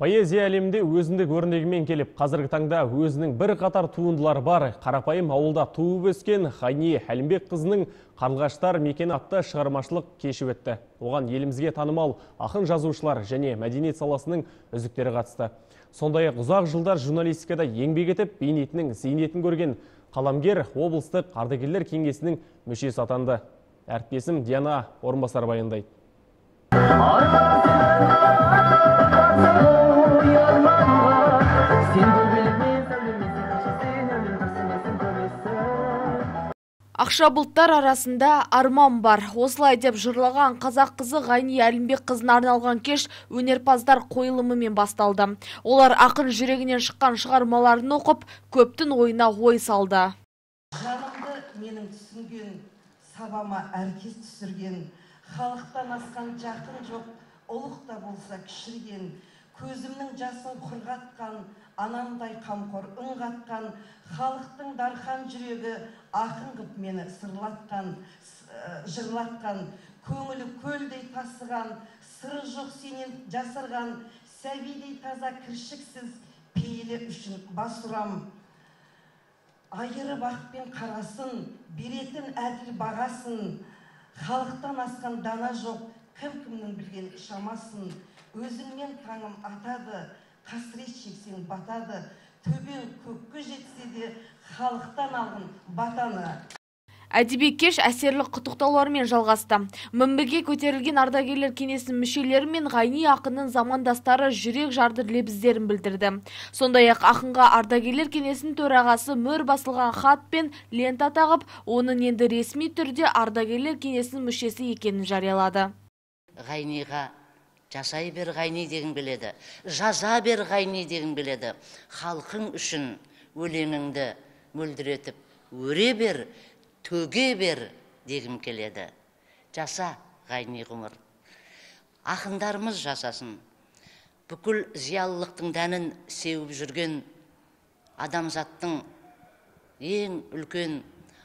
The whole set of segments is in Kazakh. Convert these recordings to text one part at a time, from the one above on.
Поэзия әлемінде өзіндік өрнегімен келіп, қазіргі таңда өзінің бір қатар туындылары бар. Қарапайым ауылда туып өскен Ғайни Әлімбек қызының «Қарлығаштар мекені» атты шығармашылық кеші өтті. Оған елімізге танымал ақын жазушылар және мәдениет саласының үздіктері қатысты. Сондай-ақ ұзақ жылдар журналистикада еңбек етіп, бейнетінің зейнетін көрген қаламгер облыстық ардагерлер кеңесінің мүшесі атанды. Әріптесім Диана Орынбасар баяндайды. Ақша бұлттар арасында арман бар. Осылай деп жырлаған қазақ қызы Ғайни Әлімбек қызына арналған кеш өнерпаздар қойылымымен басталды. Олар ақын жүрегінен шыққан шығармаларын оқып, көптің ойына ой салды. Жанымды менің түсінген, сабама әркез түсірген, халықтан асқан жақын жоқ, ұлықта болса кішірген, көзімнің жасын құрғатқан, анамдай қамқор үн қатқан, халықтың дархан жүрегі ақын қып мені сырлатқан, жырлатқан, көңілі көлдей тасыған, сыры жоқ сенен жасырған, сәбидей таза кіршіксіз пейілі үшін бас ұрам. Айырып ақ пен қарасын, беретін әділ бағасын, халықтан асқан дана жоқ, кім-кімнің білген шамасын, өзіңмен таңым атады, қасірет шексең батады, төбең көкке жетсе де халықтан алғын батаны. Әдеби кеш әсерлі құттықтаулармен жалғасты. Мінбеге көтерілген ардагерлер кеңесінің мүшелері мен Ғайни ақынның замандастары жүрек жарды лебіздерін білдірді. Сондай-ақ ақынға ардагерлер кеңесінің төрағасы мөр басылған хат пен лента тағып, оның енді ресми түрде ардагерлер кеңесінің мүшесі екенін жариялады. Ғайниға жасай бер Ғайни деген келеді, жаза бер Ғайни деген келеді. Халқың үшін өлеңіңді мөлдіретіп, өре бер, төге бер дегім келеді. Жаса Ғайни ғұмыр. Ақындарымыз жасасын. Бүкіл зиялылықтың дәнін сеуіп жүрген адамзаттың ең үлкен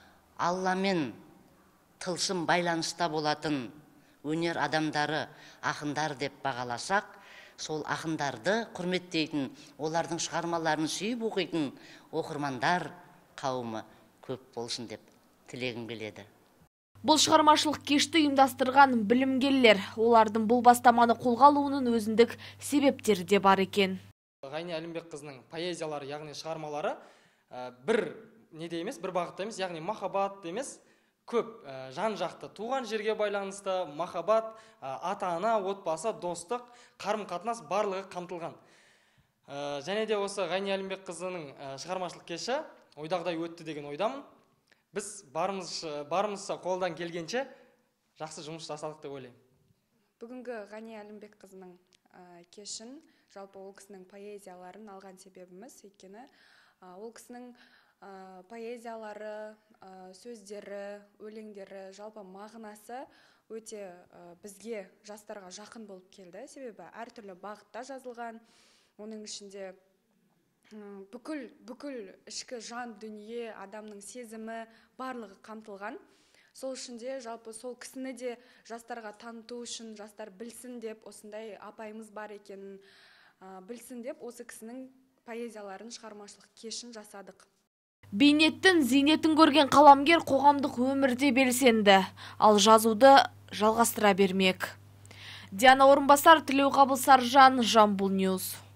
Алламен тылсым байланыста болатын өнер адамдары ақындар деп бағаласақ, сол ақындарды құрметтейтін, олардың шығармаларын сүйіп оқитын оқырмандар қауымы көп болсын деп тілегім келеді. Бұл шығармашылық кешті ұйымдастырған білімгерлер, олардың бұл бастаманы қолға алуының өзіндік себептері де бар екен. Ғайни Әлімбек қызының поэзиялары, яғни шығармалары бір неде емес, бір бағытта емес, яғни махаббат емес, көп жан жақты, туған жерге байланысты махаббат, ата-ана, отбасы, достық, қарым-қатынас барлығы қамтылған. Және де осы Ғайни Әлімбек қызының шығармашылық кеші ойдағыдай өтті деген ойдамын. Біз барымызша қолдан келгенше жақсы жұмыс жасадық деп ойлаймын. Бүгінгі Ғайни Әлімбек қызының кешін, жалпы ол кісінің поэзияларын алған себебіміз, өйткені ол кісінің поэзиялары, сөздері, өлеңдері, жалпы мағынасы өте бізге, жастарға жақын болып келді. Себебі әртүрлі бағытта жазылған, оның ішінде бүкіл ішкі жан дүние, адамның сезімі барлығы қамтылған. Сол үшінде жалпы сол кісіні де жастарға таныту үшін, жастар білсін деп, осындай апайымыз бар екенін білсін деп, осы кісінің поэзияларын, шығармашылық кешін жасадық. Бейнеттің зейнетін көрген қаламгер қоғамдық өмірде белсенді, ал жазуды жалғастыра бермек. Диана Орынбасар, Тілеуқабыл Саржан, Жамбыл Ньюс.